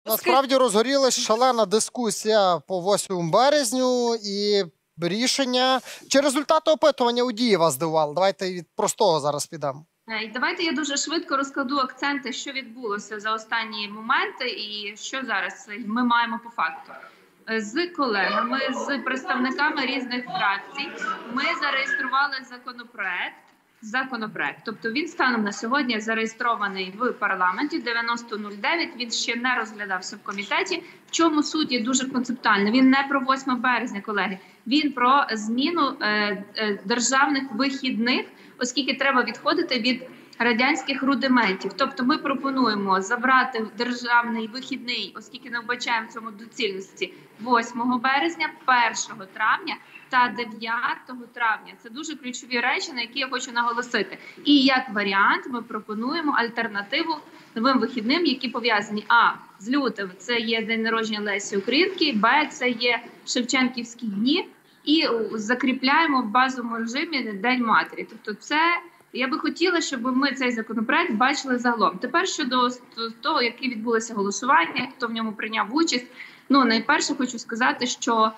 Насправді розгорілась шалена дискусія по 8 березню і рішення. Чи результати опитування у Дії вас здивували? Давайте від простого зараз підемо. Давайте я дуже швидко розкладу акценти, що відбулося за останні моменти і що зараз ми маємо по факту. З колегами, з представниками різних фракцій ми зареєстрували законопроект. Тобто він станом на сьогодні зареєстрований в парламенті 9009, він ще не розглядався в комітеті. В чому суть є дуже концептуально? Він не про 8 березня, колеги, він про зміну державних вихідних, оскільки треба відходити від радянських рудиментів. Тобто ми пропонуємо забрати державний вихідний, оскільки не вбачаємо в цьому доцільності, 8 березня, 1 травня та 9 травня. Це дуже ключові речі, на які я хочу наголосити. І як варіант ми пропонуємо альтернативу новим вихідним, які пов'язані з лютим. Це є день народження Лесі Українки, це є Шевченківські дні. І закріпляємо в базовому режимі День матері. Тобто це, я би хотіла, щоб ми цей законопроект бачили загалом. Тепер щодо того, яке відбулося голосування, хто в ньому прийняв участь. Найперше хочу сказати, що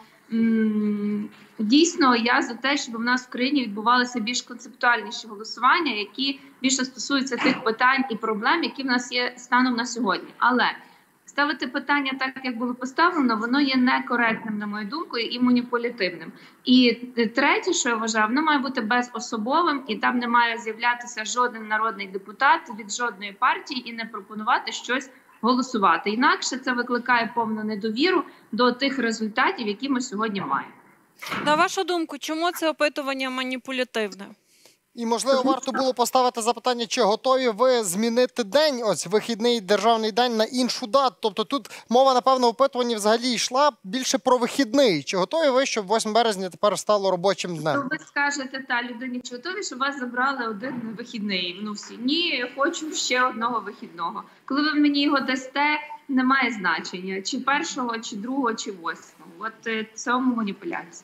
дійсно я за те, щоб в нас в країні відбувалися більш концептуальніші голосування, які більше стосуються тих питань і проблем, які в нас є станом на сьогодні. Але ставити питання так, як було поставлено, воно є некоректним, на мою думку, і маніпулятивним. І третє, що я вважаю, воно має бути безособовим, і там не має з'являтися жоден народний депутат від жодної партії і не пропонувати щось голосувати. Інакше це викликає повну недовіру до тих результатів, які ми сьогодні маємо. На вашу думку, чому це опитування маніпулятивне? І, можливо, варто було поставити запитання, чи готові ви змінити день, ось вихідний державний день, на іншу дату. Тобто тут мова, напевно, в опитуванні взагалі йшла більше про вихідний. Чи готові ви, щоб 8 березня тепер стало робочим днем? Ви скажете людині, чи готові, щоб вас забрали один вихідний? Всі, ні, я хочу ще одного вихідного. Коли ви мені його дасте, немає значення, чи 1, чи 2, чи 8. От цьому маніпуляція.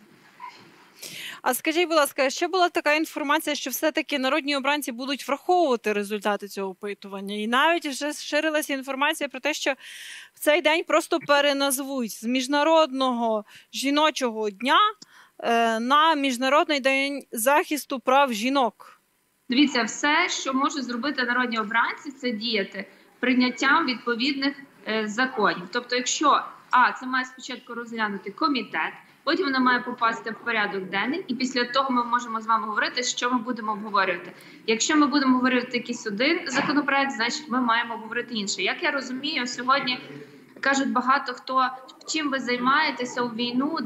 А скажіть, будь ласка, ще була така інформація, що все-таки народні обранці будуть враховувати результати цього опитування. І навіть вже ширилася інформація про те, що в цей день просто переназвуть з Міжнародного жіночого дня на Міжнародний день захисту прав жінок. Дивіться, все, що можуть зробити народні обранці, це діяти прийняттям відповідних законів. Тобто, якщо це має спочатку розглянути комітет, потім вона має попасти в порядок денний, і після того ми можемо з вами говорити, що ми будемо обговорювати. Якщо ми будемо говорити якийсь один законопроект, значить ми маємо обговорити інший. Як я розумію, сьогодні кажуть багато хто, чим ви займаєтеся у війну,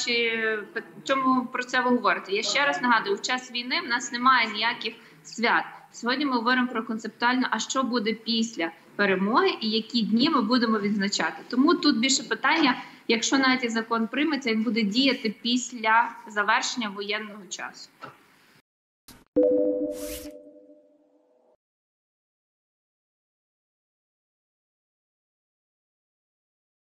чому про це ви говорите. Я ще раз нагадую, в час війни в нас немає ніяких свят. Сьогодні ми говоримо про концептуально, а що буде після перемоги і які дні ми будемо відзначати. Тому тут більше питання, якщо навіть закон прийметься, він буде діяти після завершення воєнного часу.